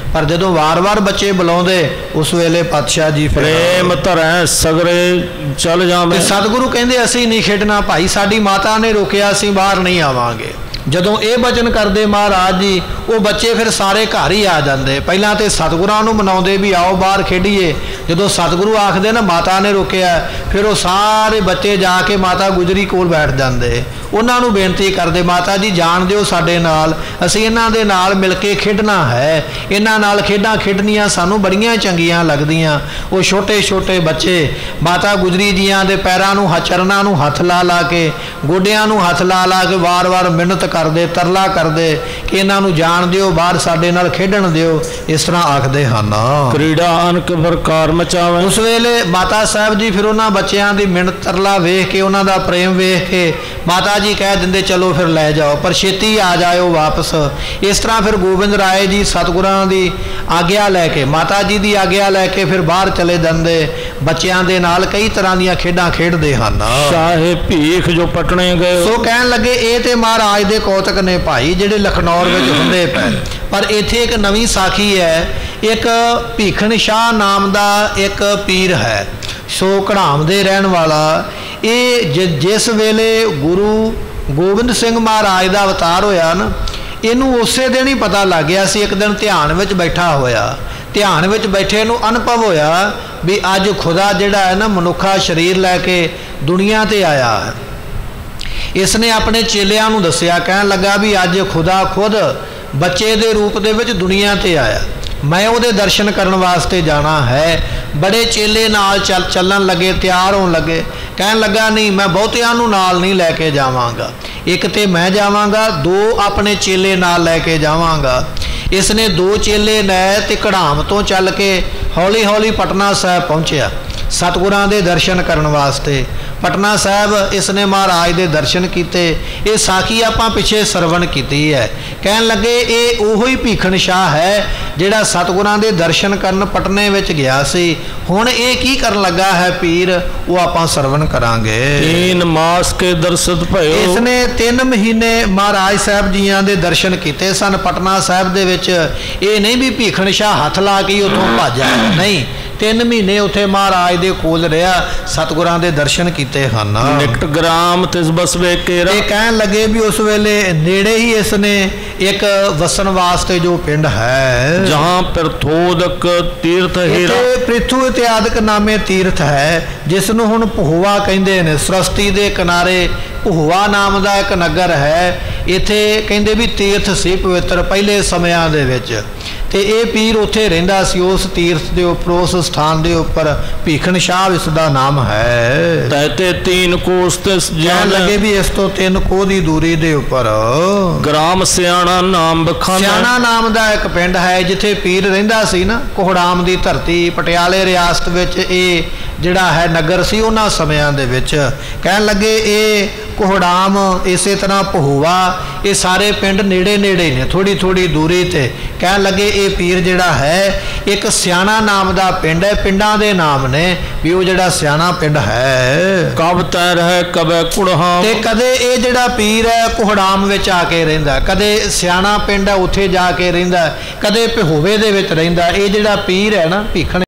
पर जदों वार-वार बच्चे बुलाउंदे उस वेले पातशाह जी प्रेम धरै सगरे चल जावे। सतगुरु कहंदे असीं नहीं खेडना भाई, साडी माता ने रोकिया, असीं बाहर नहीं आवांगे। ਜਦੋਂ ਇਹ ਬਚਨ ਕਰਦੇ ਮਹਾਰਾਜ ਜੀ, ਉਹ ਬੱਚੇ ਫਿਰ ਸਾਰੇ ਘਰ ਹੀ ਆ ਜਾਂਦੇ। ਪਹਿਲਾਂ ਤੇ ਸਤਿਗੁਰਾਂ ਨੂੰ ਮਨਾਉਂਦੇ ਵੀ ਆਓ ਬਾਹਰ ਖੇਡੀਏ। ਜਦੋਂ ਸਤਿਗੁਰੂ ਆਖਦੇ ਨਾ ਮਾਤਾ ਨੇ ਰੋਕਿਆ, ਫਿਰ ਉਹ ਸਾਰੇ ਬੱਚੇ ਜਾ ਕੇ ਮਾਤਾ ਗੁਜਰੀ ਕੋਲ ਬੈਠ ਜਾਂਦੇ। ਉਹਨਾਂ ਨੂੰ ਬੇਨਤੀ ਕਰਦੇ, ਮਾਤਾ ਜੀ ਜਾਣ ਦਿਓ ਸਾਡੇ ਨਾਲ, ਅਸੀਂ ਇਹਨਾਂ ਦੇ ਨਾਲ ਮਿਲ ਕੇ ਖੇਡਣਾ ਹੈ, ਇਹਨਾਂ ਨਾਲ ਖੇਡਾਂ ਖੇਡਣੀਆਂ ਸਾਨੂੰ ਬੜੀਆਂ ਚੰਗੀਆਂ ਲੱਗਦੀਆਂ। ਉਹ ਛੋਟੇ ਛੋਟੇ ਬੱਚੇ ਮਾਤਾ ਗੁਜਰੀ ਜੀਆਂ ਦੇ ਪੈਰਾਂ ਨੂੰ ਚਰਨਾਂ ਨੂੰ ਹੱਥ ਲਾ ਲਾ ਕੇ, ਗੋਡਿਆਂ ਨੂੰ ਹੱਥ ਲਾ ਲਾ ਕੇ ਵਾਰ-ਵਾਰ ਮਿੰਨਤ ਕਰਦੇ, ਤਰਲਾ ਕਰਦੇ ਕਿ ਇਹਨਾਂ ਨੂੰ ਜਾਣ ਦਿਓ, ਬਾਹਰ ਸਾਡੇ ਨਾਲ ਖੇਡਣ ਦਿਓ। ਇਸ ਤਰ੍ਹਾਂ ਆਖਦੇ ਹਨ। ਕ੍ਰੀੜਾ ਅਨਕ ਪ੍ਰਕਾਰ ਮਚਾਵੇ। ਉਸ ਵੇਲੇ ਮਾਤਾ ਸਾਹਿਬ ਜੀ ਫਿਰ ਉਹਨਾਂ ਬੱਚਿਆਂ ਦੀ ਮਿੰਨਤ ਤਰਲਾ ਵੇਖ ਕੇ, ਉਹਨਾਂ ਦਾ ਪ੍ਰੇਮ ਵੇਖ ਕੇ ਮਾਤਾ ਜੀ ਕਹਿ ਦਿੰਦੇ ਚਲੋ ਫਿਰ ਲੈ ਜਾਓ, ਪਰ ਛੇਤੀ ਆ ਜਾਇਓ ਵਾਪਸ। ਇਸ ਤਰ੍ਹਾਂ ਫਿਰ ਗੋਬਿੰਦ ਰਾਏ ਜੀ ਸਤਿਗੁਰਾਂ ਦੀ ਆਗਿਆ ਲੈ ਕੇ, ਮਾਤਾ ਜੀ ਦੀ ਆਗਿਆ ਲੈ ਕੇ ਫਿਰ ਬਾਹਰ ਚਲੇ ਜਾਂਦੇ, ਬੱਚਿਆਂ ਦੇ ਨਾਲ ਕਈ ਤਰ੍ਹਾਂ ਦੀਆਂ ਖੇਡਾਂ ਖੇਡਦੇ ਹਨ। ਚਾਹੇ ਭੀਖ ਜੋ ਪਟਣੇ ਗਏ। ਸੋ ਕਹਿਣ ਲੱਗੇ ਇਹ ਤੇ ਮਹਾਰਾਜ ਦੇ ਕੌਤਕ ਨੇ ਭਾਈ, ਜਿਹੜੇ ਲਖਨੌਰ ਵਿੱਚ ਹੁੰਦੇ ਪਏ। ਪਰ ਇੱਥੇ ਇੱਕ ਨਵੀਂ ਸਾਖੀ ਹੈ। ਇੱਕ ਭੀਖਣ ਸ਼ਾਹ ਨਾਮ ਦਾ ਇੱਕ ਪੀਰ ਹੈ, ਸੋ ਘੜਾਮ ਦੇ ਰਹਿਣ ਵਾਲਾ। ਇਹ ਜਿਸ ਵੇਲੇ ਗੁਰੂ ਗੋਬਿੰਦ ਸਿੰਘ ਮਹਾਰਾਜ ਦਾ ਅਵਤਾਰ ਹੋਇਆ ਨਾ, ਇਹਨੂੰ ਉਸੇ ਦਿਨ ਹੀ ਪਤਾ ਲੱਗ ਗਿਆ ਸੀ। ਇੱਕ ਦਿਨ ਧਿਆਨ ਵਿੱਚ ਬੈਠਾ ਹੋਇਆ, ਧਿਆਨ ਵਿੱਚ ਬੈਠੇ ਨੂੰ ਅਨੁਭਵ ਹੋਇਆ ਵੀ ਅੱਜ ਖੁਦਾ ਜਿਹੜਾ ਹੈ ਨਾ ਮਨੁੱਖਾ ਸਰੀਰ ਲੈ ਕੇ ਦੁਨੀਆ ਤੇ ਆਇਆ ਹੈ। ਇਸ ਨੇ ਆਪਣੇ ਚੇਲਿਆਂ ਨੂੰ ਦੱਸਿਆ, ਕਹਿਣ ਲੱਗਾ ਵੀ ਅੱਜ ਖੁਦਾ ਖੁਦ ਬੱਚੇ ਦੇ ਰੂਪ ਦੇ ਵਿੱਚ ਦੁਨੀਆ ਤੇ ਆਇਆ, ਮੈਂ ਉਹਦੇ ਦਰਸ਼ਨ ਕਰਨ ਵਾਸਤੇ ਜਾਣਾ ਹੈ। ਬੜੇ ਚੇਲੇ ਨਾਲ ਚੱਲਣ ਲੱਗੇ, ਤਿਆਰ ਹੋਣ ਲੱਗੇ। ਕਹਿਣ ਲੱਗਾ ਨਹੀਂ, ਮੈਂ ਬਹੁਤਿਆਂ ਨੂੰ ਨਾਲ ਨਹੀਂ ਲੈ ਕੇ ਜਾਵਾਂਗਾ, ਇੱਕ ਤੇ ਮੈਂ ਜਾਵਾਂਗਾ, ਦੋ ਆਪਣੇ ਚੇਲੇ ਨਾਲ ਲੈ ਕੇ ਜਾਵਾਂਗਾ। ਇਸ ਨੇ ਦੋ ਚੇਲੇ ਲੈ ਤੇ ਘੜਾਮ ਤੋਂ ਚੱਲ ਕੇ ਹੌਲੀ ਹੌਲੀ ਪਟਨਾ ਸਾਹਿਬ ਪਹੁੰਚਿਆ ਸਤਿਗੁਰਾਂ ਦੇ ਦਰਸ਼ਨ ਕਰਨ ਵਾਸਤੇ। ਪਟਨਾ ਸਾਹਿਬ ਇਸ ਨੇ ਮਹਾਰਾਜ ਦੇ ਦਰਸ਼ਨ ਕੀਤੇ। ਇਹ ਸਾਖੀ ਆਪਾਂ ਪਿੱਛੇ ਸਰਵਣ ਕੀਤੀ ਹੈ। ਕਹਿਣ ਲੱਗੇ ਇਹ ਉਹੋ ਹੀ ਭੀਖਣ ਸ਼ਾਹ ਹੈ ਜਿਹੜਾ ਸਤਿਗੁਰਾਂ ਦੇ ਦਰਸ਼ਨ ਕਰਨ ਪਟਨੇ ਵਿੱਚ ਗਿਆ ਸੀ। ਹੁਣ ਇਹ ਕੀ ਕਰਨ ਲੱਗਾ ਹੈ ਪੀਰ, ਉਹ ਆਪਾਂ ਸਰਵਣ ਕਰਾਂਗੇ। 3 ਮਾਸ ਕੇ ਦਰਸ਼ਨ ਭਇਓ। ਇਸ ਨੇ 3 ਮਹੀਨੇ ਮਹਾਰਾਜ ਸਾਹਿਬ ਜੀਆਂ ਦੇ ਦਰਸ਼ਨ ਕੀਤੇ ਸਨ ਪਟਨਾ ਸਾਹਿਬ ਦੇ ਵਿੱਚ। ਇਹ ਨਹੀਂ ਵੀ ਭੀਖਣ ਸ਼ਾਹ ਹੱਥ ਲਾ ਕੇ ਉੱਥੋਂ ਭੱਜ ਆਇਆ, ਨਹੀਂ, 3 ਮਹੀਨੇ ਉੱਥੇ ਮਹਾਰਾਜ ਦੇ ਕੋਲ ਰਿਹਾ, ਸਤਿਗੁਰਾਂ ਦੇ ਦਰਸ਼ਨ ਕੀਤੇ ਹਨ। ਨਿਕਟ ਗ੍ਰਾਮ ਤਿਸ ਬਸਵੇ ਕੇਰਾ। ਇਹ ਕਹਿਣ ਲੱਗੇ ਵੀ ਉਸ ਵੇਲੇ ਨੇੜੇ ਹੀ ਇਸ ਨੇ ਇੱਕ ਵਸਣ ਵਾਸਤੇ ਜੋ ਪਿੰਡ ਹੈ, ਜਹਾਂ ਪ੍ਰਥੋਦਕ ਤੀਰਥ ਹੀਰਾ। ਪ੍ਰਿਥੂ ਇਤਿਆਦਿਕ ਨਾਮੇ ਤੀਰਥ ਹੈ, ਜਿਸ ਨੂੰ ਹੁਣ ਭਹੂਆ ਕਹਿੰਦੇ ਨੇ। ਸਰਸਤੀ ਦੇ ਕਿਨਾਰੇ ਭਹੂਆ ਨਾਮ ਦਾ ਇੱਕ ਨਗਰ ਹੈ। ਇੱਥੇ ਕਹਿੰਦੇ ਵੀ ਤੀਰਥ ਸੀ ਪਵਿੱਤਰ ਪਹਿਲੇ ਸਮਿਆਂ ਦੇ ਵਿੱਚ, ਤੇ ਇਹ ਪੀਰ ਉੱਥੇ ਰਹਿੰਦਾ ਸੀ ਉਸ ਤੀਰਥ ਦੇ ਉੱਪਰ, ਉਸ ਸਥਾਨ ਦੇ ਉੱਪਰ। ਭੀਖਣ ਸ਼ਾਹ ਇਸ ਦਾ ਨਾਮ ਹੈ। ਤੈਤੇ 3 ਕੋਸ ਤਿਸ ਜਾਣ ਲੱਗੇ ਵੀ ਇਸ ਤੋਂ 3 ਕੋਹ ਦੀ ਦੂਰੀ ਦੇ ਉੱਪਰ ਗ੍ਰਾਮ ਸਿਆਣਾ ਨਾਮ ਬਖਾਨਾ। ਸਿਆਣਾ ਨਾਮ ਦਾ ਇੱਕ ਪਿੰਡ ਹੈ ਜਿੱਥੇ ਪੀਰ ਰਹਿੰਦਾ ਸੀ ਨਾ। ਕੋਹੜਾਮ ਦੀ ਧਰਤੀ ਪਟਿਆਲੇ ਰਿਆਸਤ ਵਿੱਚ ਇਹ ਜਿਹੜਾ ਹੈ ਨਗਰ ਸੀ ਉਹਨਾਂ ਸਮਿਆਂ ਦੇ ਵਿੱਚ। ਕਹਿਣ ਲੱਗੇ ਇਹ ਕੋਹੜਾਮ, ਇਸੇ ਤਰ੍ਹਾਂ ਭਹੂਆ, ਇਹ ਸਾਰੇ ਪਿੰਡ ਨੇੜੇ ਨੇੜੇ ਨੇ, ਥੋੜੀ ਥੋੜੀ ਦੂਰੀ ਤੇ। ਕਹਿਣ ਲੱਗੇ ਇਹ ਪੀਰ ਜਿਹੜਾ ਹੈ ਇੱਕ ਸਿਆਣਾ ਨਾਮ ਦਾ ਪਿੰਡ ਹੈ। ਪਿੰਡਾਂ ਦੇ ਨਾਮ ਨੇ ਵੀ ਉਹ ਜਿਹੜਾ ਸਿਆਣਾ ਪਿੰਡ ਹੈ। ਕਬ ਤੈ ਰਹਿ ਕਬੈ ਕੁੜਹਾਮ। ਤੇ ਕਦੇ ਇਹ ਜਿਹੜਾ ਪੀਰ ਹੈ ਕੋਹੜਾਮ ਵਿੱਚ ਆ ਕੇ ਰਹਿੰਦਾ, ਕਦੇ ਸਿਆਣਾ ਪਿੰਡ ਹੈ ਉੱਥੇ ਜਾ ਕੇ ਰਹਿੰਦਾ, ਕਦੇ ਭਹੂਵੇ ਦੇ ਵਿੱਚ ਰਹਿੰਦਾ। ਇਹ ਜਿਹੜਾ ਪੀਰ ਹੈ ਨਾ ਭੀਖਣ